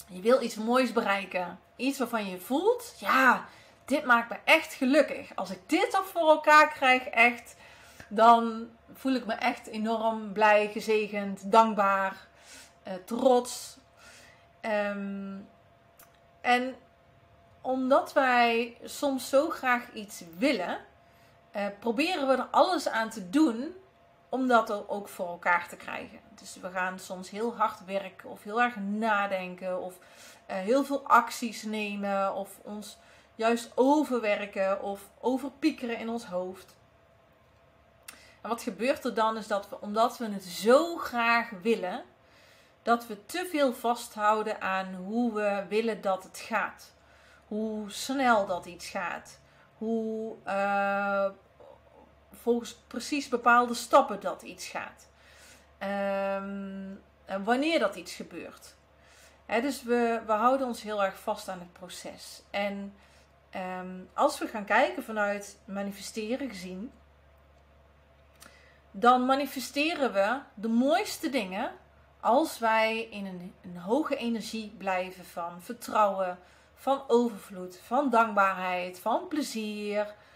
Je wil iets moois bereiken. Iets waarvan je voelt, ja, dit maakt me echt gelukkig. Als ik dit toch voor elkaar krijg, echt, dan voel ik me echt enorm blij, gezegend, dankbaar, trots. En omdat wij soms zo graag iets willen, proberen we er alles aan te doen om dat ook voor elkaar te krijgen. Dus we gaan soms heel hard werken of heel erg nadenken of heel veel acties nemen of ons juist overwerken of overpiekeren in ons hoofd. En wat gebeurt er dan is dat we, omdat we het zo graag willen, dat we te veel vasthouden aan hoe we willen dat het gaat. Hoe snel dat iets gaat. Hoe volgens precies bepaalde stappen dat iets gaat. En wanneer dat iets gebeurt. Dus we houden ons heel erg vast aan het proces. En als we gaan kijken vanuit manifesteren gezien, dan manifesteren we de mooiste dingen als wij in een hoge energie blijven van vertrouwen, van overvloed, van dankbaarheid, van plezier,